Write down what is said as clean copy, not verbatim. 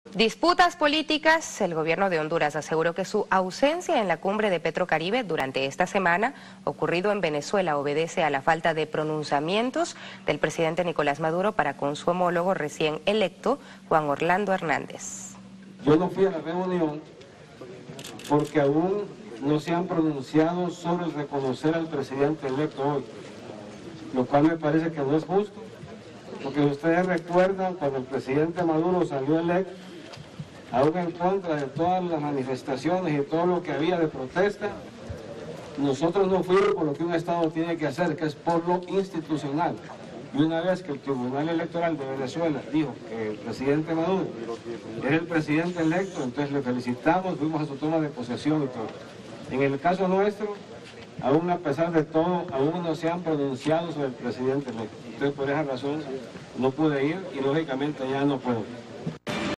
Disputas políticas. El gobierno de Honduras aseguró que su ausencia en la cumbre de Petrocaribe durante esta semana ocurrido en Venezuela obedece a la falta de pronunciamientos del presidente Nicolás Maduro para con su homólogo recién electo, Juan Orlando Hernández. Yo no fui a la reunión porque aún no se han pronunciado sobre el reconocer al presidente electo hoy, lo cual me parece que no es justo, porque ustedes recuerdan cuando el presidente Maduro salió electo, aún en contra de todas las manifestaciones y todo lo que había de protesta, nosotros no fuimos por lo que un Estado tiene que hacer, que es por lo institucional. Y una vez que el Tribunal Electoral de Venezuela dijo que el presidente Maduro era el presidente electo, entonces le felicitamos, fuimos a su toma de posesión y todo. En el caso nuestro, aún a pesar de todo, aún no se han pronunciado sobre el presidente electo. Entonces por esa razón no pude ir y lógicamente ya no puedo.